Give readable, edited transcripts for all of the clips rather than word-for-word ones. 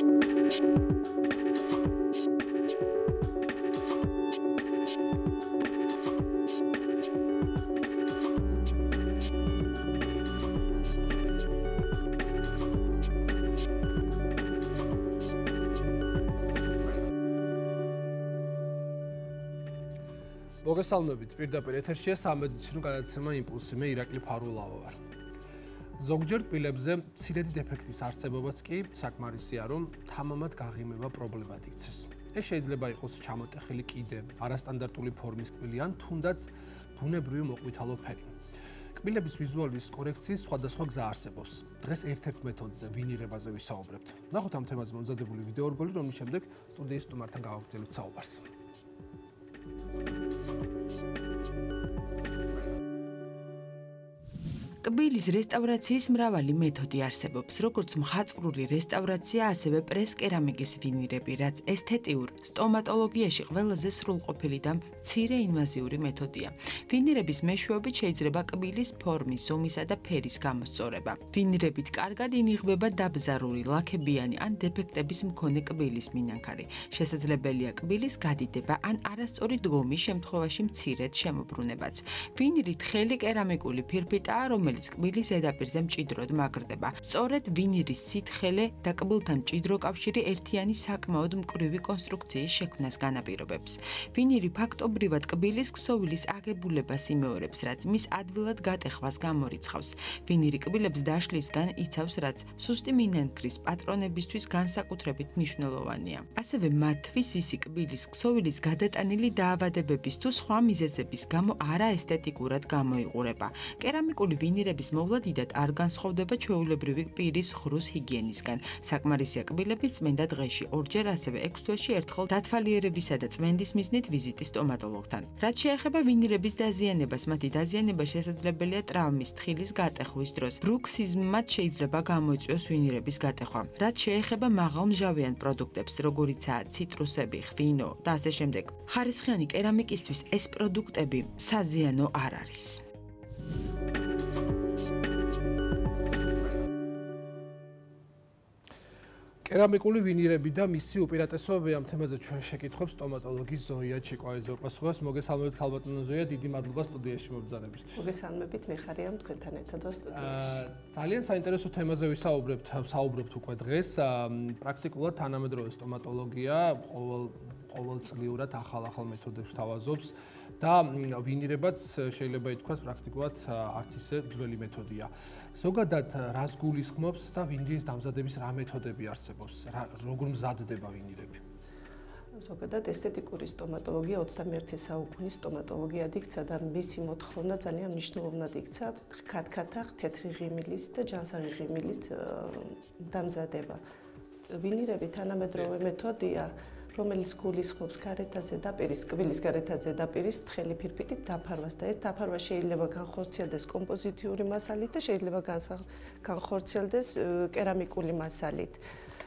მოგესალმებით, პირდაპირ ეთერშია სამედიცინო გადაცემა იმპულსი, მე ირაკლი ფარულავა ვარ. ზოგჯერ კბილებზე მცირედი დეფექტის არსებობაც კი საკმარისია, რომ თამამად გაღიმება პრობლემად იქცეს. ეს შეიძლება იყოს ჩამოტეხილი კიდე, არასტანდარტული ფორმის კბილი ან თუნდაც ბუნებრივი მოყვითალო ფერი. კბილების ვიზუალის კორექციის სხვადასხვა გზა არსებობს. დღეს ერთ-ერთ მეთოდზე, ვინირებაზე ვისაუბრებთ. ნახოთ ამ თემაზე მომზადებული ვიდეო რგოლი, რომლის შემდეგ სტუდიის სტუმართან გავაგრძელებთ საუბარს. კბილის რესტავრაციის მრავალი მეთოდი არსებობს, როგორც მხატვრული რესტავრაცია, ასევე პრეს-კერამიკის ვინირები, რაც ესთეტიურ სტომატოლოგიაში ყველაზე სრულყოფილი და მცირე ინვაზიური მეთოდია. ვინირების მეშვეობით შეიძლება კბილის ფორმის, ზომისა და ფერის გამოსწორება. ვინირებით კარგად ინიღბება დაბზარული, ლაქებიანი ან დეფექტების მქონე კბილის მინანქარი. შესაძლებელია კბილის გადიდება ან არასწორი დგომის შემთხვევაში მცირედ შემოbrunებაც. ვინირი თხელი კერამიკული ფირფიტაა, რომელიც კბილის ზედაპირზე მჭიდროდ მაგრდება. სწორედ ვინირის სითხელე და კბილთან მჭიდრო კავშირი ერთიანი საკმაოდ მკვრივი კონსტრუქციის შექმნას განაპირობებს. ვინირი ფაქტობრივად კბილის ქსოვილის აგებულებას იმეორებს, რაც მის ადვილად გატეხვას გამორიცხავს. ვინირი კბილებს დაშლისგან იცავს, რაც სუსტი მინანქრის პატრონებისთვის განსაკუთრებით მნიშვნელოვანია. ასევე მათთვის ვისი კბილის ქსოვილის გადატანილი დაავადებების თუ სხვა მიზეზების გამო არაესთეტიკურად გამოიყურება. კერამიკული ვინირების მოვლა დიდად არ განსხვავდება ჩვეულებრივი პირის ხრუს ჰიგიენისგან. საკმარისია კბილების წმენდა დღეში ორჯერ, ასევე 6 თვეში ერთხელ დათვალიერებისა და წმენდის მიზნით ვიზიტი სტომატოლოგთან. რაც შეეხება ვინირების დაზიანებას, მათი დაზიანება შესაძლებელია ტრავმის, თხილის გატეხვის დროს. ბრუქსიზმად შეიძლება გამოიწვიოს ვინირების გატეხვა. რაც შეეხება მაღალმჟავიან პროდუქტებს, როგორიცაა ციტრუსები, ღვინო და ასე შემდეგ. ხარისხიანი კერამიკისთვის ეს პროდუქტები საზიანო არ არის. კერამიკული ვინირები და მისი უპირატესობები ამ თემაზე ჩვენ შეკითხვებს სტომატოლოგი ზოია ჩიკვაიძე უპასუხოს. მოგესალმებით ქალბატონო ზოია, დიდი მადლობა სტუდიაში მობრძანებისთვის. მოგესალმებით, მე ხარია თქვენთან ერთად ვარ სტუდიაში. ძალიან საინტერესო თემაზე ვისაუბრებთ უკვე დღეს. პრაქტიკულად თანამედროვე სტომატოლოგია ყოველწლიურად ახალ მეთოდებს თავაზობს და ვინირებაც შეიძლება ითქვას პრაქტიკულად არც ისე ძველი მეთოდია. ზოგადად რას გულისხმობს და ვინირის დამზადების რა მეთოდები არსებობს? როგორ მზადდება ვინირები? ზოგადად ესთეტიკური სტომატოლოგია 21 საუკუნის სტომატოლოგიად იქცა და მისი მოთხოვნა ძალიან მნიშვნელოვნად იქცა ქათქათა, თეთრი ღიმილის და ჯანსაღი ღიმილის დამზადება. ვინირები თანამედროვე მეთოდია, რომელიც გულისხმობს გარეთ ზედაპირის, კბილის გარეთ ზედაპირის თხელი ფირფიტით დაფარვას და ეს დაფარვა შეიძლება განხორციელდეს კომპოზიტიური მასალით და შეიძლება განხორციელდეს კერამიკული მასალით.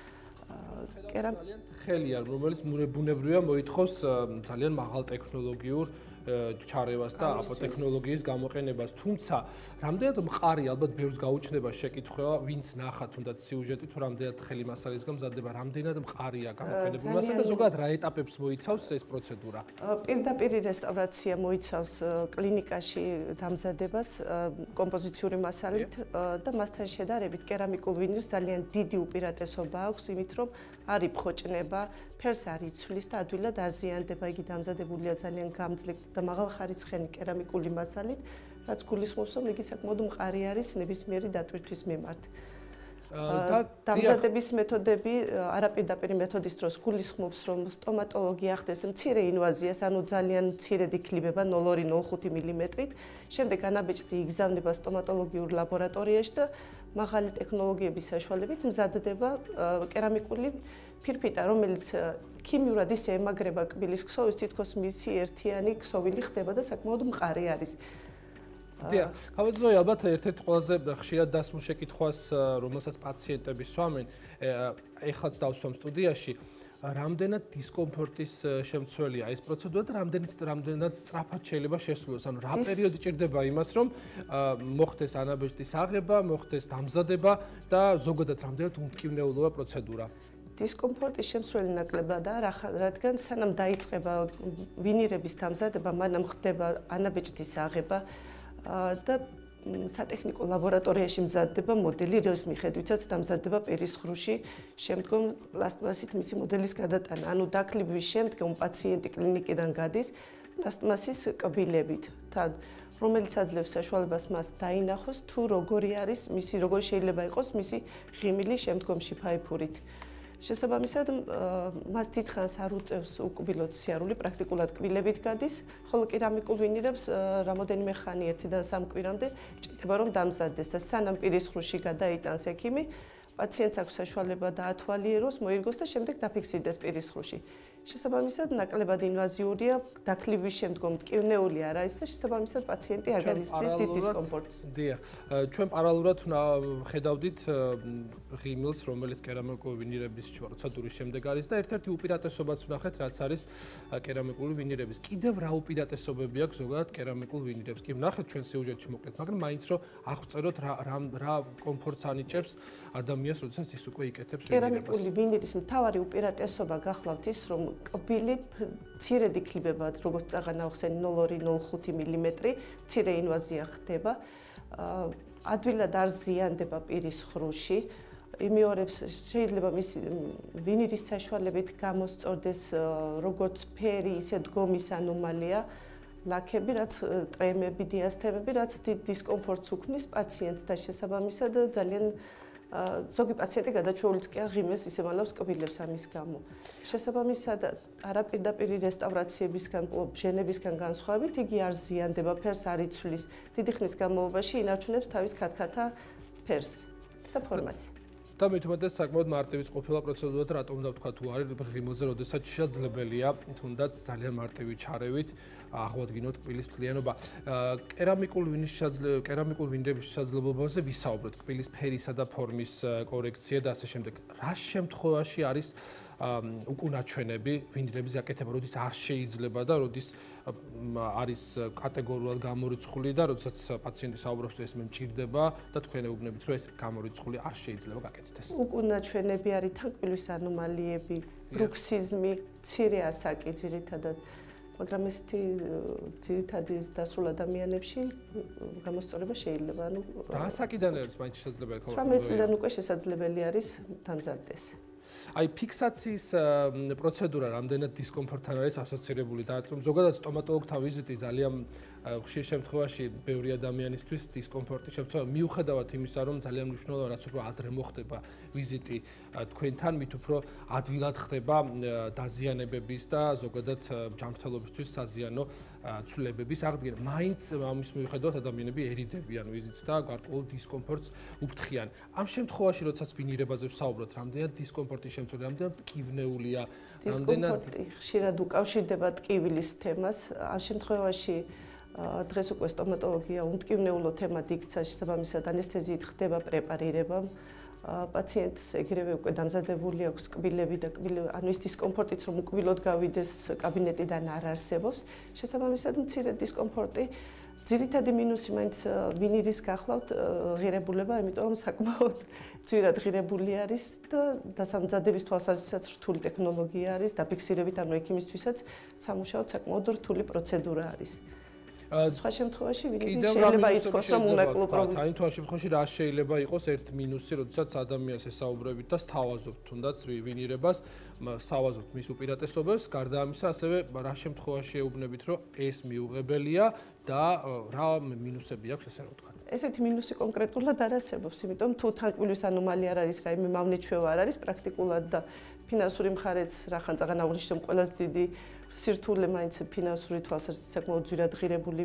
ძალიან თხელია, რომელიც ბუნებრივია მოითხოვს ძალიან მაღალ ტექნოლოგიურ ჩარევას და აპოტექნოლოგიის გამოყენებას. თუმცა, რამდენად მყარი, ალბათ ბევრს გაუჩნდება შეკითხვა, ვინც ნახა თუნდაც სიუჟეტი თუ რამდენად თხელი მასალისგან მზადდება, რამდენად მقარია გამოყენებული მასალა და ზოგადად რა ეტაპებს მოიცავს ეს პროცედურა? პირდაპირი რესტავრაცია მოიცავს კლინიკაში დამზადებას კომპოზიციური მასალით და მასთან შედარებით კერამიკულ ვინირს ძალიან დიდი უპირატესობა აქვს იმით, რომ არ იფხოჭნება, ფერს არ იცვლის და ადვილად არ ზიანდება. იგი დამზადებულია ძალიან გამძლე და მაღალხარისხიანი კერამიკული მასალით, რაც გულისხმობს, რომ იგი საკმაოდ მყარი არის ნებისმიერი დატვირთვის მიმართ. დამზადების მეთოდები არაპირდაპირი მეთოდის დროს გულისხმობს, რომ სტომატოლოგი ახდეს მცირე ინვაზიას, ანუ ძალიან მცირედ იკლიბება 0,2-0,5 მმ-ით. შემდეგ ანაბეჭდი იგზავნება სტომატოლოგიურ ლაბორატორიაში და მაღალი ტექნოლოგიების საშუალებით მზადდება კერამიკული ფირფიტა, რომელიც ქიმიურად ისე ემაგრება კბილის ქსოვილს, თითქოს მისი ერთიანი ქსოვილი ხდება და საკმაოდ მყარი არის. დიახ, ხავაძე ალბათ ერთ-ერთი ყველაზე ხშირად დასმულ შეკითხვას, რომელსაც პაციენტები სვამენ, ეხლაც დავსვამ სტუდიაში, რამდენად დისკომფორტის შემცველია ეს პროცედურა და რამდენად სწრაფად შეიძლება შესრულოს. ანუ რა პერიოდი ჭირდება იმას, რომ მოხდეს ანაბეჭდის აღება, მოხდეს დამზადება და ზოგადად რამდენად უმტკივნეულოა პროცედურა? დისკომფორტის შემცვლელი ნაკლებადაა, რადგან სანამ დაიწყება ვინირების დამზადება, მანამ ხდება ანაბეჭდის აღება და სატექნიკო ლაბორატორიაში მზადდება მოდელი, რის მიხედვითაც დამზადდება პირის ხრუში, შემდგომ პლასტმასით მისი მოდელის გადატანა. ანუ დაკლივის შემდგომ პაციენტი კლინიკიდან გადის პლასტმასის კბილებით, თან რომელიც აძლევს საშუალებას მას დაინახოს თუ როგორი არის მისი, როგორ შეიძლება იყოს მისი ღიმილი შემდგომში ფაიფურით. შესაბამისად, მას დიდხანს არ უწევს უკბილოდ სიარული, პრაქტიკულად კბილებით გადის, ხოლო კერამიკულ ვინირებს რამოდენიმე ხანი 1-დან 3 კვირამდე ჭირდება რომ დამზადდეს და სანამ პირის ხრუში გადაიტანს ექიმი, პაციენტს აქვს საშუალება დაათვალიეროს, მოირგოს და შემდეგ დაფიქსირდეს პირის ხრუში. შესაბამისად, ნაკლებად ინვაზიურია, დაკლივის შემდგომ მტკივნეული არ არის და შესაბამისად პაციენტი არ განიცდის დიდ დისკომფორტს. დიახ, ჩვენ პარალელურად ხედავდით ღიმილს, რომელიც კერამიკული ვინირების პროცედურის შემდეგ არის და ერთ-ერთი უპირატესობაც ვნახეთ, რაც არის კერამიკული ვინირების. კიდევ რა უპირატესობები აქვს ზოგადად კერამიკულ ვინირებს? კი ვნახეთ ჩვენ სიუჟეტში მოკლედ, მაგრამ მაინც რომ აღწეროთ რა კომფორტს ანიჭებს ადამიანს, როდესაც ის უკვე იკეთებს ვინირებას. კერამიკული ვინირის მთავარი უპირატესობა გახლავთ ის, რომ კბილი მცირედ იქნებება, როგორც წაღანა ახსენი 0,2-0,5 მმ, მცირე ინვაზია ხდება. ადვილად არ ზიანდება პირის ხრუში. იმეორებს შეიძლება მის ვინირის საშუალებით გამოსწორდეს როგორც ფერი, ისე დგომის ანომალია, ლაქები, რაც ტრემები, დიასთემები, რაც დიდ დისკომფორტს უქმნის პაციენტს და შესაბამისად ძალიან ზოგი პაციენტი გადაჩვეულიც კი ღიმეს ისე მალავს კბილებს ამის გამო. შესაბამისად, არაპირდაპირი რესტავრაციებისგან, ჟენებისგან განსხვავებით, იგი არ ზიანდება, ფერს არ იცვლის. დიდი ხნის განმავლობაში ინარჩუნებს თავის ქათქათა ფერს და ფორმას. და მithumetes საკმაოდ მარტივიც ყოფილა პროცედურა და რატომ დავთქვა თუ არის ღიმილზე, როდესაც შესაძლებელია თუნდაც ძალიან მარტივი ჩარევით აღვადგინოთ კბილის მთლიანობა. კერამიკულ ვინირების შესაძლებლობაზე ვისაუბრეთ, კბილის ფერისა და ფორმის კორექცია და ასე შემდეგ. რა შემთხვევაში არის უკუნაჩვენები ვინირების აკეთება, როდის არ შეიძლება და როდის არის კატეგორიულად გამორიცხული და როდესაც პაციენტი საუბრობს ეს მე მჭირდება და თქვენ ეუბნებით რომ ეს გამორიცხული არ შეიძლება გაკეთდეს. უკუნაჩვენები არის თანკბილის ანომალიები, ბრუქსიზმი, მცირე ასაკი ძირითადად, მაგრამ ესეთი ძირითადი დასრულ ადამიანებში გამოსწორება შეიძლება. ანუ რა ასაკიდან არის მაინც შესაძლებელი ხოლმე? 18 წლიდან უკვე შესაძლებელი არის დამზადდეს. აი ფიქსაციის პროცედურა რამდენად დისკომფორტთან არის ასოცირებული და ზოგადად სტომატოლოგთან ვიზიტი ძალიან ხშირ შემთხვევაში ბევრი ადამიანისთვის დისკომფორტი შემცვლა მიუხედავად იმისა რომ ძალიან მნიშვნელოვანია რაც უფრო ადრე მოხდება ვიზიტი თქვენთან მით უფრო ადვილად ხდება დაზიანებების და ზოგადად ჯანმრთელობისთვის საზიანო ცვლილებების აღდგენა. მაინც ამის მიუხედავად ადამიანები ერიდებიან ვიზიტს და გარკვეულ დისკომფორტს უფრთხიან. ამ შემთხვევაში როდესაც ვინირებაზე ვსაუბრობთ, რამდენად დისკომფორტის შემცველი, რამდენად ტკივნეულია, დისკომფორტი ხშირად უკავშირდება ტკივილის თემას. ამ შემთხვევაში დღეს უკვე სტომატოლოგია უმტკივნეულო თემად იქცა, შესაბამისად ანესთეზიით ხდება პრეპარირება. პაციენტს ეგრევე უკვე დამზადებული აქვს კბილები და ანუ ის დისკომფორტიც რომ უკბილოდ გავიდეს კაბინეტიდან არ არსებობს. შესაბამისად მცირე დისკომფორტი, ძირითადი მინუსი მაინც ვინირის გახლავთ ღირებულება, იმიტომ რომ საკმაოდ ძვირად ღირებული არის და დასამზადების თვალსაზრისით რთული ტექნოლოგია არის, დაფიქსირებით ანუ ექიმისთვისაც სამუშაოდ საკმაოდ რთული პროცედურა არის. სხვა შემთხვევაში ვინმე შეიძლება ითქვას რომ უნაკლო პრობლემა. აი თვალ შემთხვევაში რა შეიძლება იყოს ერთ მინუსი, როდესაც ადამიანს ესაუბრებით და სთავაზობთ თუნდაც ვინირებას, სთავაზობთ მის უპირატესობებს, გარდა ამისა ასევე რა შემთხვევაში ეუბნებით რომ ეს მიუღებელია და რა მინუსები აქვს ესე რომ ვთქვათ. ესეთი მინუსი კონკრეტულად არ არსებობს, იმიტომ თუ თანკბილის ანომალია არ არის, რაიმე მავნეჩვევა არ არის პრაქტიკულად და ფინანსური მხარეც რახან წაღან აღნიშნեմ ყველაზე დიდი სირთულე მაინც ფინანსური თვალსაზრისით საკმაოდ ძვირად ღირებული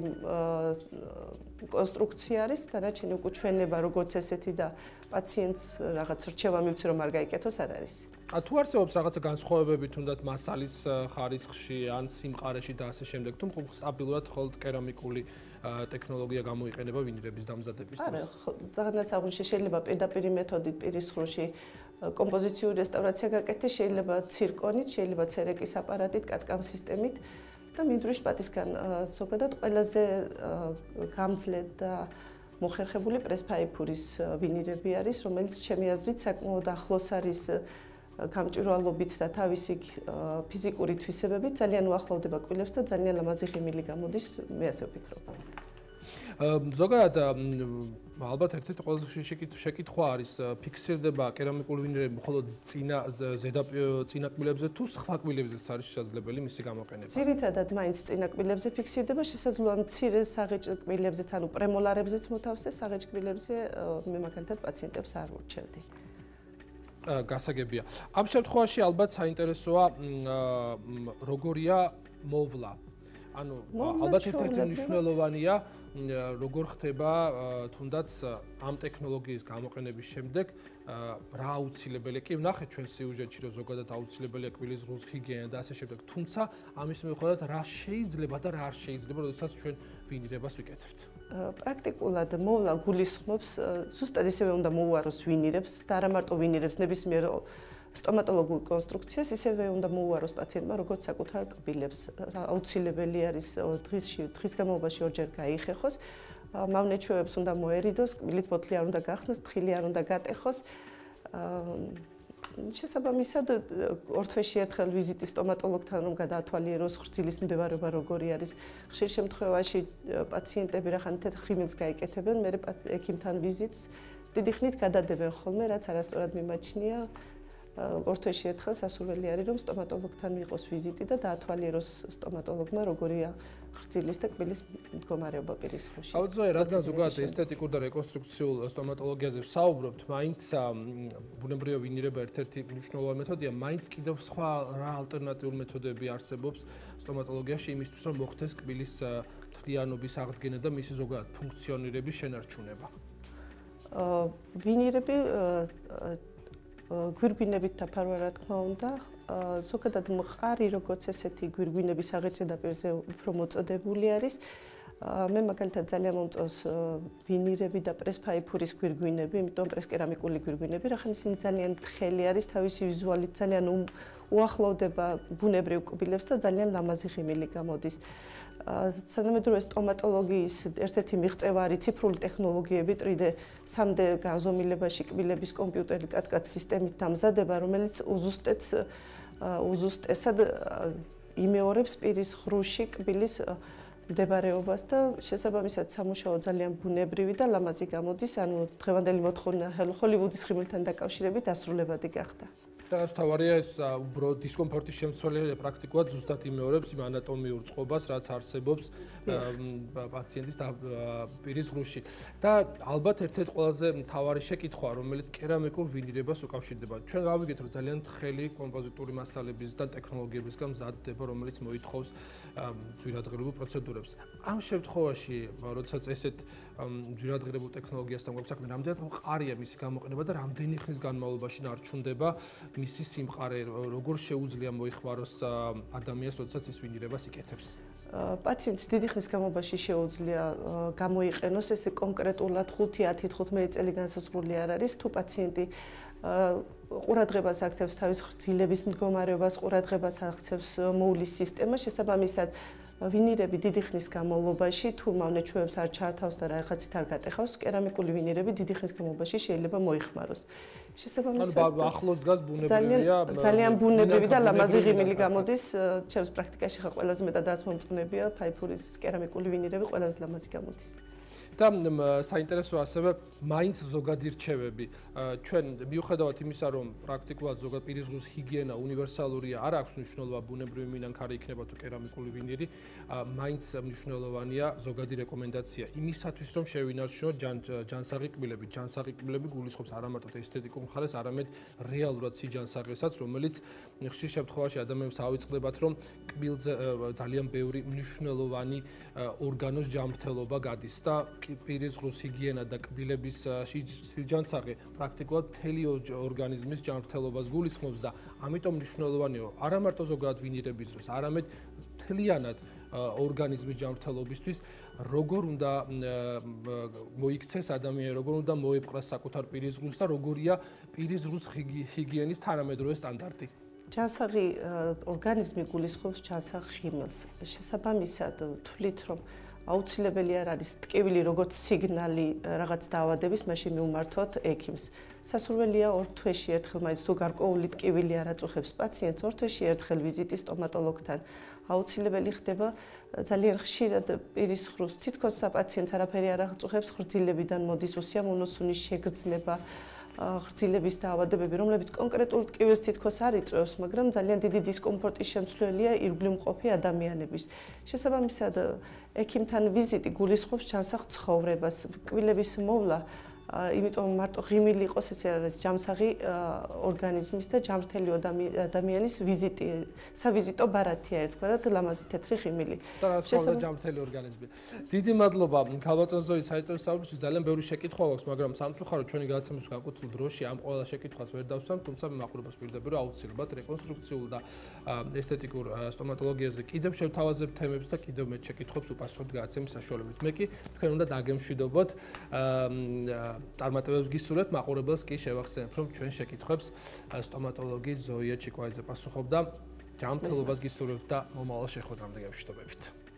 კონსტრუქცია არის, დანარჩენი უკვე ჩვენება როგორც ესეთი და პაციენტს რაღაც რჩევა მივცე რომ არ გაიკეთოს არ არის. თუ არსებობს რაღაცა განსხვავებები თუნდაც მასალის ხარისხში ან სიმყარეში და ასე შემდეგ, თუ სტაბილურად მხოლოდ კერამიკული ტექნოლოგია გამოიყენება ვინირების დამზადებისთვის? არა, ძაღლაც აღნიშნე შეიძლება პირდაპირი მეთოდით პირის ხრუში კომპოზიციური რესტავრაცია გაკეთდეს, შეიძლება ცირკონით, შეიძლება ცერეკის აპარატით, კატკამ სისტემით და მინდვრის პატისგან ზოგადად ყველაზე გამძლე და მოხერხებული პრესფაიფურის ვინირები არის, რომელიც ჩემი აზრით საკმაოდ ახლოს არის გამჭვირვალობით და თავისი ფიზიკური თვისებებით ძალიან უახლოვდება კბილებს და ძალიან ლამაზი ღიმილი გამოდის, მე ასე ვფიქრობ. ზოგადად ალბათ ერთ-ერთი ყველაზე შეკითხვა არის ფიქსირდება კერამიკული ვინირები მხოლოდ წინა კბილებზე თუ სხვა კბილებზეც არის შესაძლებელი მისი გამოყენება? ძირითადად მაინც წინა კბილებზე ფიქსირდება, შესაძლოა მცირე საღეჭ კბილებზეც, ანუ პრემოლარებზეც მოთავსდეს, საღეჭ კბილებზე მე მაგალითად პაციენტებს არ ვურჩევდი. გასაგებია. ამ შემთხვევაში ალბათ საინტერესოა როგორია მოვლა. ანუ ალბათ ერთ-ერთი მნიშვნელოვანია როგორ ხდება თუნდაც ამ ტექნოლოგიის გამოყენების შემდეგ რა აუცილებელია კი ვნახეთ ჩვენ სიუჟეტში რომ ზოგადად აუცილებელია კბილის ზღვის ჰიგიენა და ასე შემდეგ თუმცა ამის მიუხედავად რა შეიძლება და რა არ შეიძლება როდესაც ჩვენ ვინირებას ვიკეთებთ პრაქტიკულად მოვლა გულისხმობს ზუსტად ისევე უნდა მოუაროს ვინირებს და არა მარტო ვინირებს ნებისმიერ სტომატოლოგიურ კონსტრუქციას ისევე უნდა მოუაროს პაციენტმა როგორც საკუთარ კბილებს. აუცილებელი არის დღის განმავლობაში ორჯერ გაიხეხოს. მავნეჩვევებს უნდა მოერიდოს, კბილით ბოთლი არ უნდა გახსნას, თხილი არ უნდა გატეხოს. შესაბამისად ორ თვეში ერთხელ ვიზიტი სტომატოლოგთან რომ გადაათვალიეროს ხრძილის მდებარეობა როგორი არის. ხშირ შემთხვევაში პაციენტები რახან თეთრ ღიმილს გაიკეთებენ, მერე ექიმთან ვიზიტს დიდი ხნით გადადებენ ხოლმე, რაც არასწორად მიმაჩნია. ორ თვეში ერთხელ სასურველი არის რომ სტომატოლოგთან მიიღოს ვიზიტი და დაათვალიეროს სტომატოლოგმა როგორია ხრძილის და კბილის მდგომარეობა პირის ხოში. აუცილებლად რადგან ზოგადად ესთეტიკურ და რეკონსტრუქციულ სტომატოლოგიაზე ვსაუბრობთ, მაინც ბუნებრივი ვინირება ერთ-ერთი მნიშვნელოვანი მეთოდია, მაინც კიდევ სხვა რა ალტერნატიული მეთოდები არსებობს სტომატოლოგიაში იმისთვის რომ მოხდეს კბილის მთლიანობის აღდგენა და მისი ზოგადად ფუნქციონირების შენარჩუნება. ვინირები გვირგვინებით დაფარვა რა თქმა უნდა, ზოგადად მყარი როგორც ესეთი გვირგვინების აღეთ ზედაპირზე უფრო მოწოდებული არის. მე მაგალითად ძალიან მომწონს ვინირები და პრესფაიფურის გვირგვინები, იმიტომ პრესკერამიკული გვირგვინები, რახან ისინი ძალიან თხელი არის, თავისი ვიზუალით ძალიან უახლოვდება ბუნებრივ კბილებს და ძალიან ლამაზი ღიმილი გამოდის. სანამედროვე სტომატოლოგიის ერთ-ერთი მიღწევა არის ციფრული ტექნოლოგიები 3D განზომილებაში კბილების კომპიუტერული კატ-კატ სისტემით დამზადება, რომელიც უზუსტესად იმეორებს პირის ღრუში კბილის მდებარეობას და შესაბამისად სამუშაო ძალიან ბუნებრივი და ლამაზი გამოდის, ანუ დღევანდელი მოთხოვნა ჰოლივუდის ღიმილთან დაკავშირებით დასრულებადი გახდა. და თავარია ეს უბრალოდ დისკომფორტის შემცველია პრაქტიკულად ზუსტად იმეორებს იმ ანატომიურ წყობას, რაც არსებობს პაციენტის პირის ღრუში. და ალბათ ერთ-ერთი ყველაზე მთავარი შეკითხვა, რომელიც კერამიკულ ვინირებას უკავშირდება. ჩვენ გავიგეთ, რომ ძალიან თხელი კომპოზიტური მასალების და ტექნოლოგიებისგან მზადდება, რომელიც მოითხოვს ძვირადღირებულ პროცედურებს. ამ შემთხვევაში, როდესაც ესეთ ძვირადღირებულ ტექნოლოგიასთან გვაქვს საქმე, რამდენად მყარია მისი გამოყენება და რამდენი ხნის განმავლობაში ნარჩუნდება მისი სიმყარე, როგორ შეუძლია მოიხმაროს ადამიანს, როდესაც ის ვინირებას იკეთებს. პაციენტს დიდი ხნის განმავლობაში შეუძლია გამოიყენოს ეს კონკრეტულად 5-10-15 წელი განსაზღვრული არ არის, თუ პაციენტი ყურადღებას აქცევს თავის ხრძილების მდგომარეობას, ყურადღებას აქცევს მოვლის სისტემას, შესაბამისად ვინირები დიდი ხნის განმავლობაში თუ მავნეჩვევებს არ ჩართავს და რაღაცით არ გატეხავს, კერამიკული ვინირები დიდი ხნის განმავლობაში შეიძლება მოიხმაროს. შესაბამისად ახლოს დგას ბუნებრივია ძალიან ბუნებრივი და ლამაზი ღიმილი გამოდის. ჩემს პრაქტიკაში ხა ყველაზე მეტად რაც მომწონებია ფაიფურის კერამიკული ვინირები ყველაზე ლამაზი გამოდის. და საინტერესო ასევე მაინც ზოგადი რჩევები. ჩვენ მიუხედავად იმისა, რომ პრაქტიკულად ზოგად პირის ზღვის ჰიგიენა უნივერსალურია, არ აქვს მნიშვნელობა ბუნებრივი მინანქარი იქნება თუ კერამიკული ვინირი, მაინც მნიშვნელოვანია ზოგადი რეკომენდაცია იმისათვის, რომ შევინარჩუნოთ ჯანსაღი კბილები. ჯანსაღი კბილები გულისხმობს არა მარტო ესთეტიკურ მხარეს, არამედ რეალურად სიჯანსაღესაც, რომელიც ხშირ შემთხვევაში ადამიანებს ავიწყდებათ, რომ კბილზე ძალიან ბევრი მნიშვნელოვანი ორგანოს ჯანმრთელობა გადის და პირის ზღვის ჰიგიენა და კბილების სიჯანსაღე პრაქტიკულად მთელი ორგანიზმის ჯანმრთელობას გულისხმობს და ამიტომ მნიშვნელოვანია არა მარტო ზოგადად ვინირების დროს, არამედ მთლიანად ორგანიზმის ჯანმრთელობისთვის როგორ უნდა მოიქცეს ადამიანი, როგორ უნდა მოეპყრას საკუთარ პირის ზღვის და როგორია პირის ზღვის ჰიგიენის თანამედროვე სტანდარტი. ჯანსაღი ორგანიზმი გულისხმობს ჯანსაღ ღიმილს. შესაბამისად, თვლით რომ აუცილებელი არ არის ტკივილი როგორც სიგნალი რაღაც დაავადების, მაშინ მივმართოთ ექიმს. სასურველია 2 თვეში ერთხელ, მაინც თუ გარკვეული ტკივილი არ აწუხებს პაციენტს, 2 თვეში ერთხელ ვიზიტი სტომატოლოგთან აუცილებელი ხდება. ძალიან ხშირად პირის ხრუს თითქოს საპაციენტს არაფერი არ აწუხებს, ღვრძილებიდან მოდის უსიამოვნო სუნის შეგრძნება, ღვრძილების დაავადებები, რომლებიც კონკრეტულ ტკივილს თითქოს არ იწვევს, მაგრამ ძალიან დიდი დისკომფორტის შემცვლელია ირგვლივ მყოფი ადამიანების. შესაბამისად, ექიმთან ვიზიტი გულისხმობს ჩანსახ ცხოვრებას, კბილების მოვლა, იმიტომ მარტო ღიმილი იყოს ეს არ არის ჯამსაღი ორგანიზმის და ჯანმრთელი ადამიანის ვიზიტი, სავიზიტო ბარათია ერთგვარად ლამაზი თეთრი ღიმილი. და რა თქმა უნდა ჯანმრთელი ორგანიზმი. დიდი მადლობა ქალბატონ ზოის საიტოვის სწავლისთვის, ძალიან ბევრი შეკითხვა აქვს, მაგრამ სამწუხაროდ ჩვენი გადაცემის განკუთვნილ დროში ამ ყველა შეკითხვას ვერ დავსვამ, თუმცა მე მაყურებელს პირდები, რომ აუცილებლად რეკონსტრუქციულ და ესთეტიკურ სტომატოლოგიაზე კიდევ შევთავაზებთ თემებს და კიდევ მეტ შეკითხვებს უპასუხობთ გადაცემის საშუალებით. მე კი თქვენ უნდა დაგემშვიდობოთ წარმატებებს გისურვებთ, მაყურებელს კი შევახსენებთ, რომ ჩვენ შეკითხვებს სტომატოლოგი ზოია ჩიკვაიძე პასუხობდა. ჯანმრთელობას გისურვებთ და მომავალ შეხვედრამდე გემშვიდობებით.